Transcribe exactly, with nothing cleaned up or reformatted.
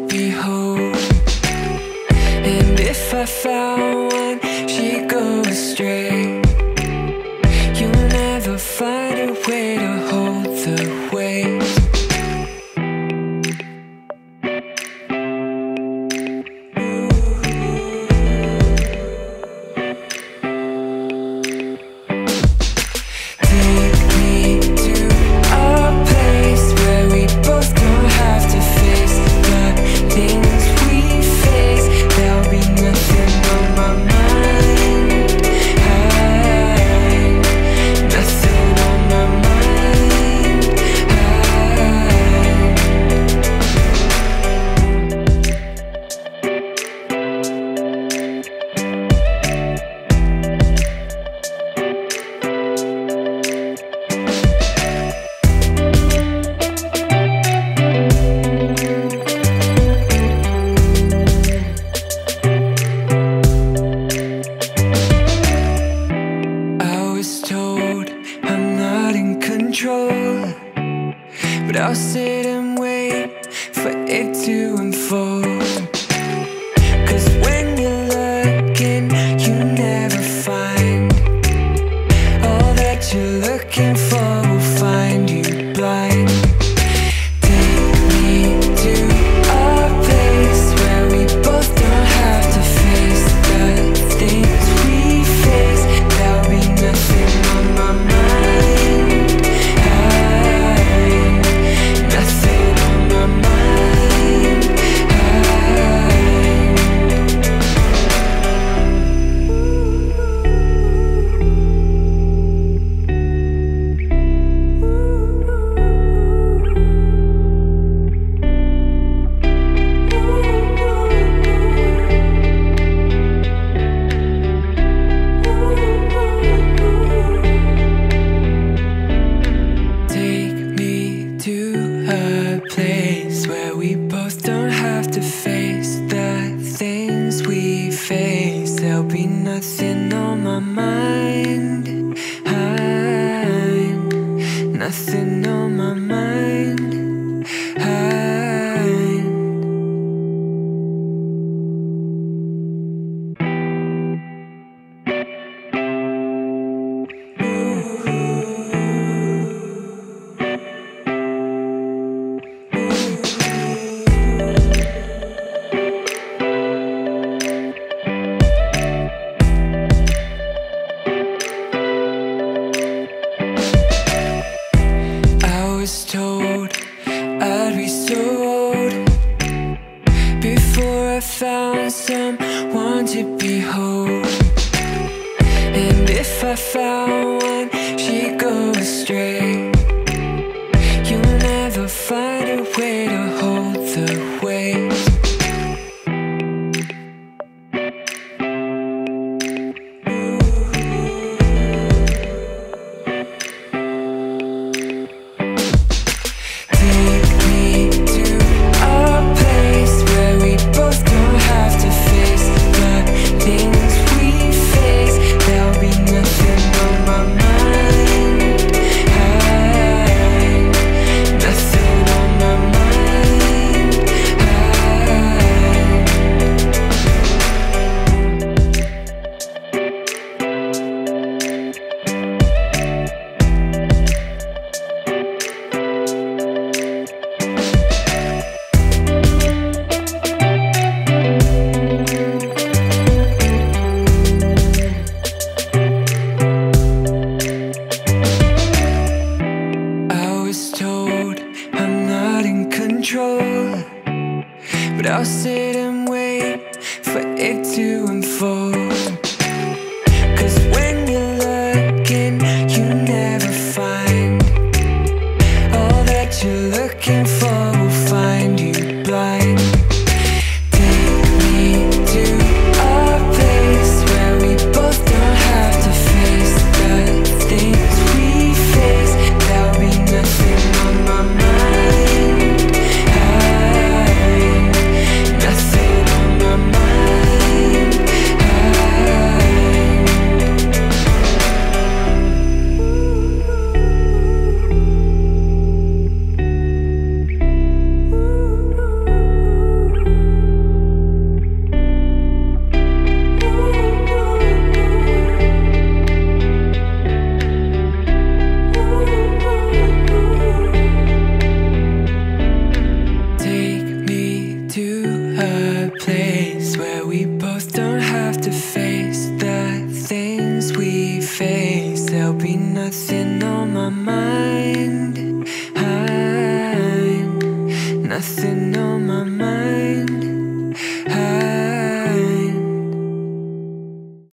behold. And if I found one, she'd go astray. You'll never find a way to hold the weight. But I'll sit and wait for it to unfold. 'Cause when you're looking, you never find all that you're looking for will find you blind. Take me to a place where we both don't have to face the things we face. There'll be nothing on my mind. Place where we both don't have to face the things we face. There'll be nothing on my mind. I'm nothing on my mind. I'm was told I'd be so old before I found someone to behold. And if I found one, she'd go astray. You'll never find a way to hold the weight. But I'll sit and wait for it to unfold.